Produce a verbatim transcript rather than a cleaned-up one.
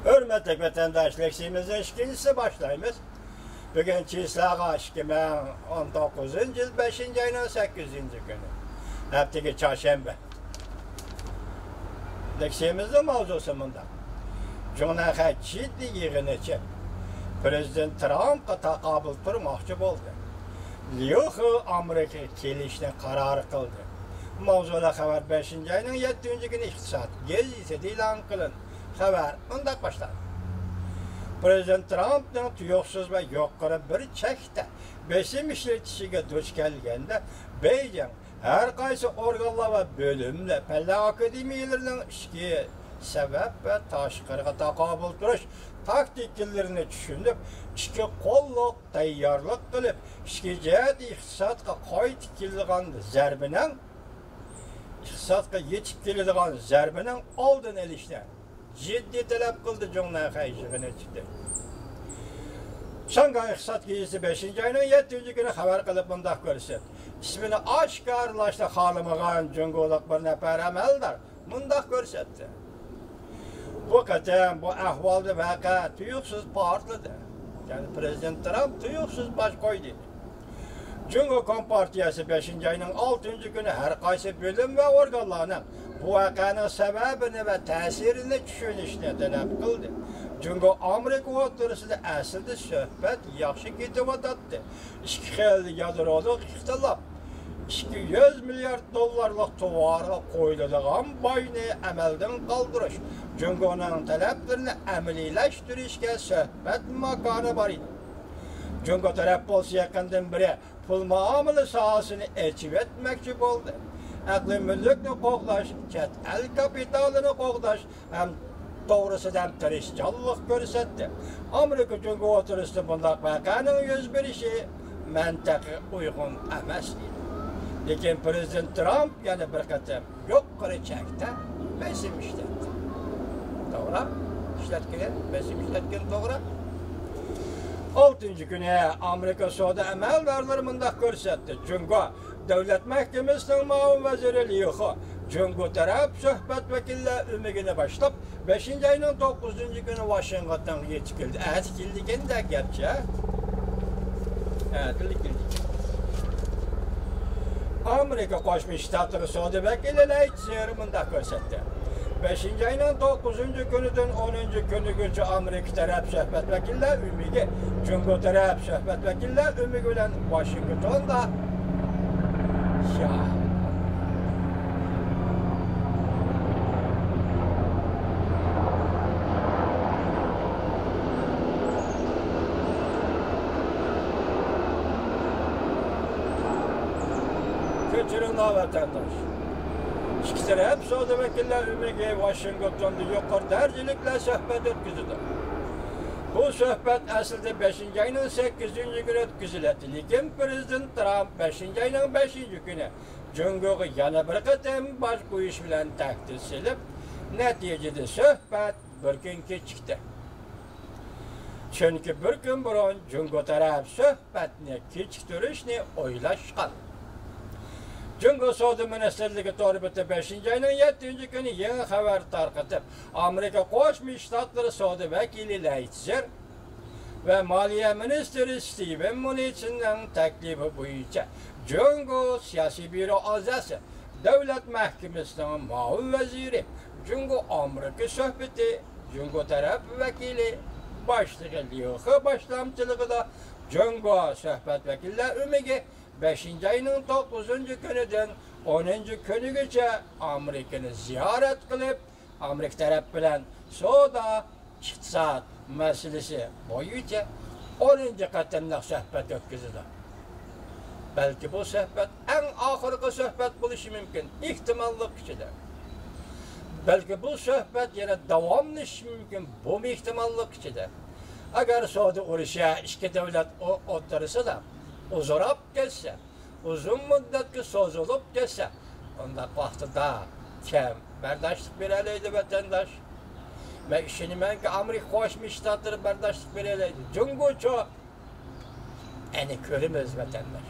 Hürmetli vatandaş leksiyimizin ikincisi başlayımız. Bugün Çislağa iki bin on dokuzuncu yıl beşinci ayının sekizinci günü. Haftaki çarşamba. Leksiyimizin mavzusu bunda. Cumhuriyet ciddi yığınıcı. Prezident Trump'a takabül turmakçı oldu. Liyoxu Amerika kelişine karar kıldı. Mavzula haber beşinci ayının yedinci günü iktisat gezisi ilan kılın. Haber bundan başladı. Prezident Trump'ın tuyuksuz ve yukarı bir çekte besim işletişine duç gelgende Beijing her kaysı organlar ve bölümle Pelle Akademiyalarının işki sebep ve taşkırığa takabül duruş taktiklerini düşünüp işki kolluk, tayyarlık kılıp işki cihet iktisatka kayıt kildiğen zerbinin iktisatka yetip kildiğen zerbinin aldın elişten ciddi talep kıldı Cumhuriyet Halkı'na çıktı. Şangay İktisat Gezisi beşinci ayının yedinci günü haber kılıp bunda görürsün. İsmini aşkarlaştı halımıgan cüngoluk bir nefer emeldar. Bunda görsetti. Bu kadar bu ahvalda vaka tuyuksuz partlıdı. Yani Prezident Trump tuyuksuz baş koydu. Cungo Kompartiyası beşinci ayının altıncı günü her kaysi bölüm ve organlarının bu vakanın sebebini ve tesirini düşünüşüne talep kıldı. Cungo Amerika oturusunda aslında söhbet yaxşı gidip atattı. İki xil yadroluk ixtilaf, iki yüz milyar dollarlık tuvarı koyulduğun bayını emelden kaldırış. Cungo'nun taleplerini əmeliləşdirişke söhbet makanı var idi. Cungo taraf bolsa yakından biri pul muamele sahasını elçip etmekçi oldu. Aklı mülkünü qoğlaş, ket el kapitalını qoğlaş, hem doğrusudan tırışçallık görsetti. Amerika Cungo oturusunda bundak vakanın yüz bir işi mentekı uygun emas idi. Lekin Prezident Trump yani bir katım yok kırı çekti, besim işletti. Doğru, işletken, besim işletken doğru. altıncı güne Amerika Soda emeldarları mındak görsetti. Cungo Devlet Mahkemesi'nin maun veziri Liyoxu, Cungo taraf söhbet vekiller ümigine başlayıp beşinci ayının dokuzuncu günü Washington'dan yetişkildi. Evet, kildiken de gerçi. Evet, kildiken. Amerika Koşmuş Ştatları Soda vekilleri mındak görsetti. beşinci ayının dokuzuncu günüdün onuncu günü gücü Amerika taraf söhbet vekiller ümigi, Cungo taraf söhbet vekiller ümigi olan Washington'da ya kötürün ha vatandaş. İki taraf Soda vekiller ümigi Washington'da yukarı dercilikle söhbet ötküzüdü. Bu söhbet aslında beşinci ayının sekizinci günü ötküzüldü. Lekin Prezident Trump beşinci ayının beşinci günü Cungo'yu yana bir katım baş koyuş bilen takdir silip neticede söhbet bir gün keçikti. Çünkü bir gün burun Cungo taraf söhbetini keçiktirişini oylaşkan. Cungo Soda Ministerliği Torbeti beşinci ayının yedinci günü yeni haber tarqatıp Amerika Koşmuş Ştatları Soda Vekili Leitzer ve Maliye Ministeri Steven Mnuchin'den teklifi boyunca Cungo Siyasi Büro Azası Devlet Mahkemesi'nin maun veziri Cungo Amerika Söhbeti Cungo taraf vekili başlığı Liyoxu başlamçılığında Cungo Söhbet Vekiller Ümigi beşinci ayının dokuzuncu günüden onuncu günügece Amerika'nı ziyaret kılıp Amerika taraf bilen soda iktisat meselesi boyunca onuncu katımlık söhbet ötküzüdü. Belki bu söhbet en ahırkı söhbet buluşu mümkün, ihtimallık içinde. Belki bu söhbet yine devamlı mümkün, bu mu ihtimallık içinde. Eğer soda uruşa iki devlet oturursa da uzurap gelse, uzun müddetli sozulup gelse, onda vaxtida kim berdaşlık vereleydi vatandaş. Ve işini ben ki Amerika Koşmuş Ştatları berdaşlık vereleydi. Cungo çok eni körümüz vatandaş.